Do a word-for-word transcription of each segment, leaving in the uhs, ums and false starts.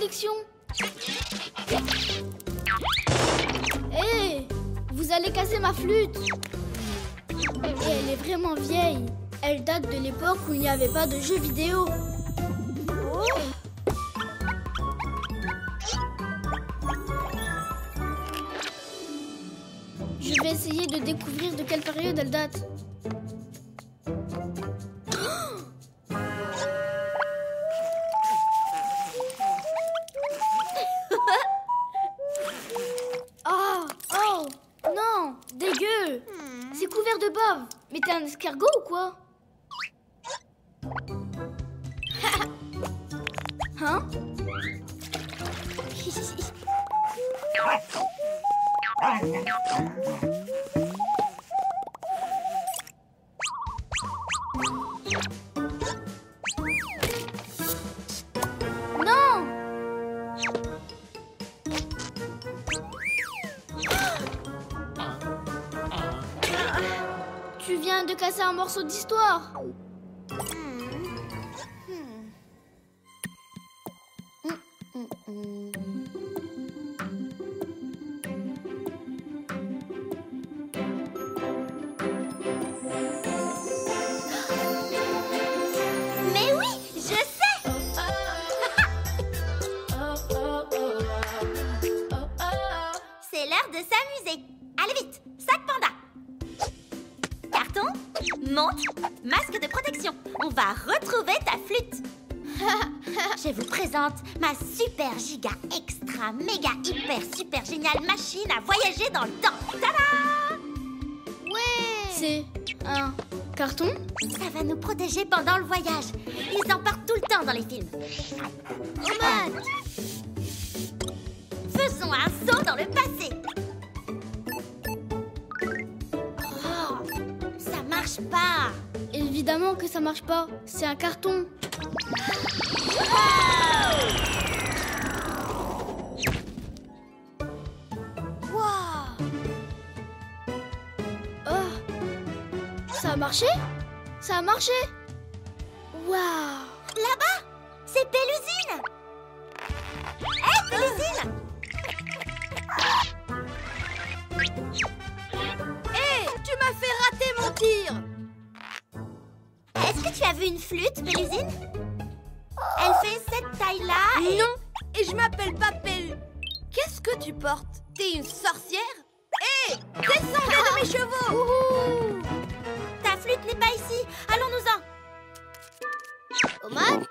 protection. Hé, hey, vous allez casser ma flûte. Et elle est vraiment vieille. Elle date de l'époque où il n'y avait pas de jeux vidéo. Oh. Je vais essayer de découvrir de quelle période elle date. Oh, oh, non, dégueu. C'est couvert de bave. Mais t'es un escargot ou quoi? Hein? Non! Tu viens de casser un morceau d'histoire. Mais oui, je sais. C'est l'heure de s'amuser. Allez vite, sac panda. Carton, montre, masque de protection. On va retrouver ta flûte. Je vous présente ma super giga extra méga hyper super géniale machine à voyager dans le temps. Tada! Ouais! C'est un carton? Ça va nous protéger pendant le voyage. Ils en parlent tout le temps dans les films. Omad! Faisons un saut dans le passé. Oh, ça marche pas. Évidemment que ça marche pas. C'est un carton. Wow! Oh! Ça a marché? Ça a marché? Waouh! Là-bas, c'est Pélusine. Hé, hey, Pélusine! Hé, hey, tu m'as fait rater mon tir. Est-ce que tu as vu une flûte, Pélusine? Elle fait cette taille-là et... Non, et je m'appelle pas Pélu. Qu'est-ce que tu portes? T'es une sorcière? Hé, hey, descendez de mes chevaux. Ouhou. Ta flûte n'est pas ici. Allons-nous-en. Omad?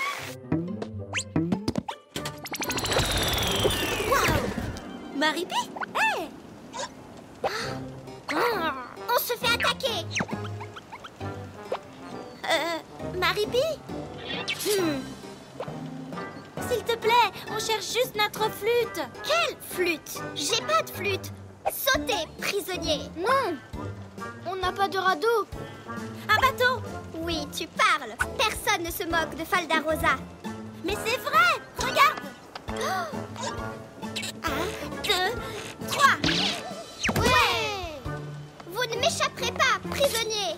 Waouh! Maripi? Hé! Hey. On se fait attaquer. Euh, Maripi? Hmm. S'il te plaît, on cherche juste notre flûte. Quelle flûte? J'ai pas de flûte. Sautez, prisonnier. Non! On n'a pas de radeau. Un bateau? Oui, tu parles. Personne ne se moque de Falda Rosa. Mais c'est vrai. Regarde. Oh. Un, deux, trois. Ouais. Vous ne m'échapperez pas, prisonnier.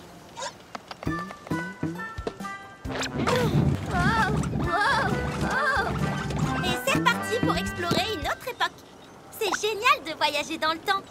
Oh, oh, oh. Et c'est reparti pour explorer une autre époque. C'est génial de voyager dans le temps.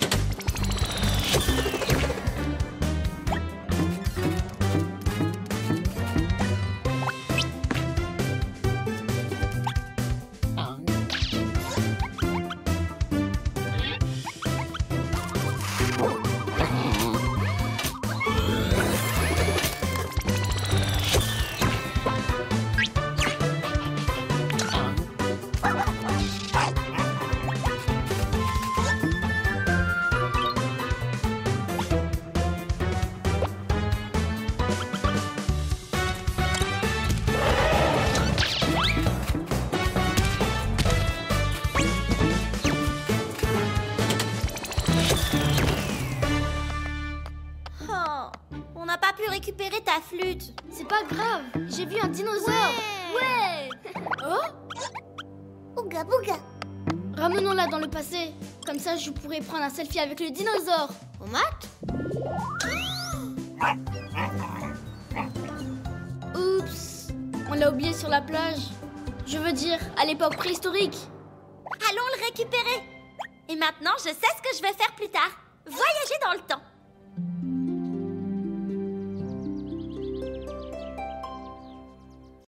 Récupérer ta flûte. C'est pas grave, j'ai vu un dinosaure. Ouais, ouais. Oh, Ouga bouga. Ramenons-la dans le passé. Comme ça, je pourrais prendre un selfie avec le dinosaure. Omad? Oups, on l'a oublié sur la plage. Je veux dire, à l'époque préhistorique. Allons le récupérer. Et maintenant, je sais ce que je vais faire plus tard. Voyager dans le temps.